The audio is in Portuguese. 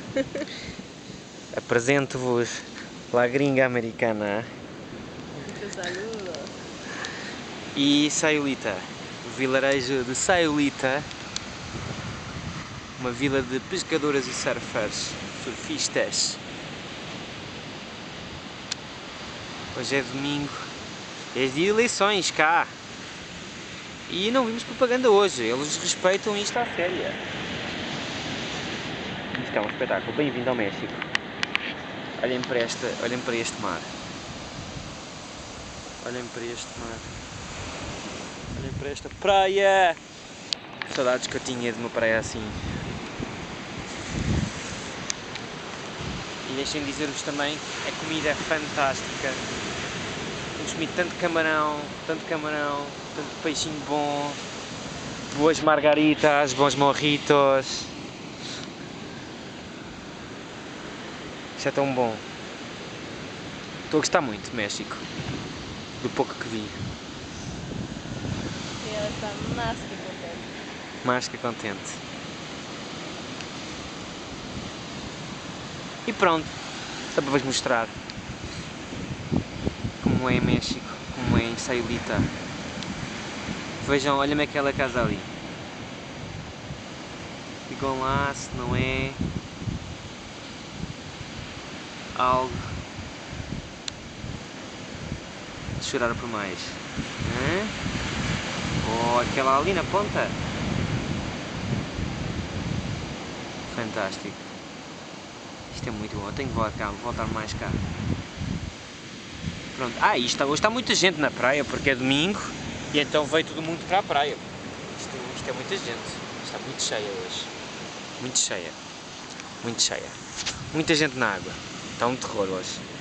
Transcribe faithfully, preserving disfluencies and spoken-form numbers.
Apresento-vos La Gringa Americana e Sayulita, o vilarejo de Sayulita, uma vila de pescadoras e surfers, surfistas. Hoje é domingo, é dia de eleições cá. E não vimos propaganda hoje, eles respeitam isto à séria. Isto é um espetáculo. Bem-vindo ao México. Olhem para, esta, olhem para este mar. Olhem para este mar. Olhem para esta praia. Saudades que eu tinha de uma praia assim. E deixem-me dizer-vos também, a comida é fantástica. Temos comido tanto camarão, tanto camarão, tanto peixinho bom, boas margaritas, bons morritos. Isto é tão bom. Estou a gostar muito de México, do pouco que vi. E ela está mais que contente. Mais que contente. E pronto, só para vos mostrar como é em México, como é em Sayulita. Vejam, olhem aquela casa ali. Digam lá se não é algo de chorar por mais. Hã? Ou aquela ali na ponta. Fantástico. Isto é muito bom, eu tenho que voltar, cá, voltar mais cá. Pronto. Ah, isto, hoje está muita gente na praia porque é domingo e então veio todo mundo para a praia. Isto, isto é muita gente, está muito cheia hoje. Muito cheia. Muito cheia. Muita gente na água. Está um terror hoje.